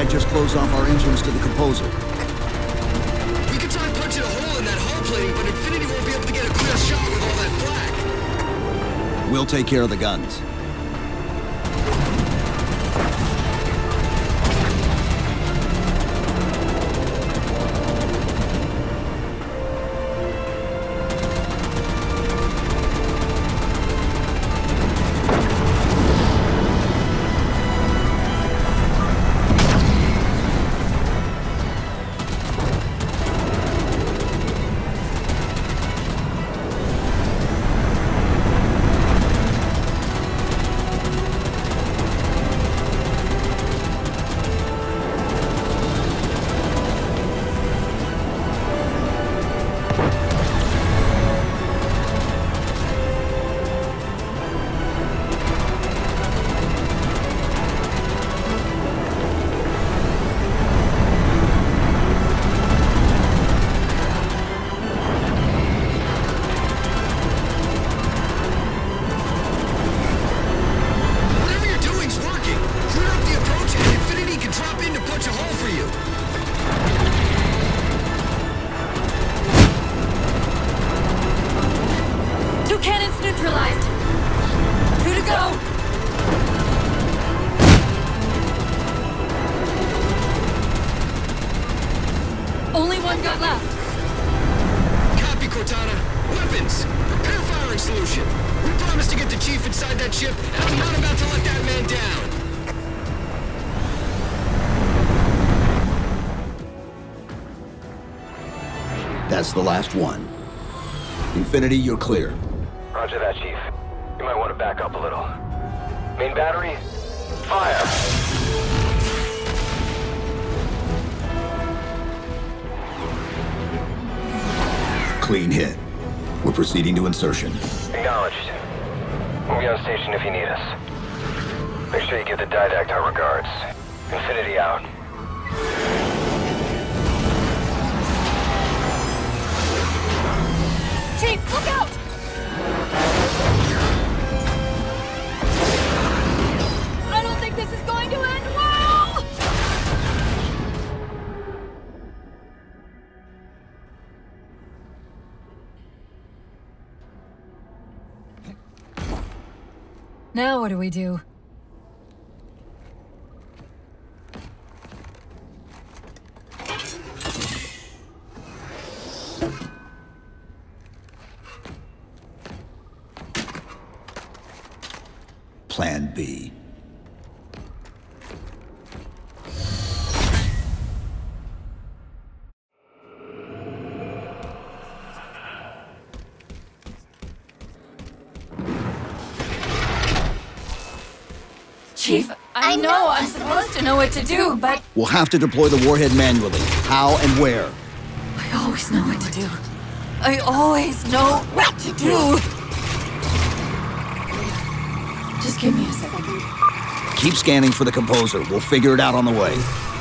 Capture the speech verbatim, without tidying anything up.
might just close off our entrance to the composer. We could try punching a hole in that hull plating, but Infinity won't be able to get a clear shot with all that flak. We'll take care of the guns. Only one gun left. Copy, Cortana. Weapons. Prepare firing solution. We promised to get the Chief inside that ship, and I'm not about to let that man down. That's the last one. Infinity, you're clear. Roger that, Chief. You might want to back up a little. Main battery, fire! Clean hit. We're proceeding to insertion. Acknowledged. We'll be on station if you need us. Make sure you give the Didact our regards. Infinity out. Chief, look out! I don't think this is going to end well! Now what do we do? Plan B. Chief, I know I'm supposed to know what to do, but We'll have to deploy the warhead manually. How and where? I always know what to do. I always know what to do. Just give me a second. Keep scanning for the composer. We'll figure it out on the way.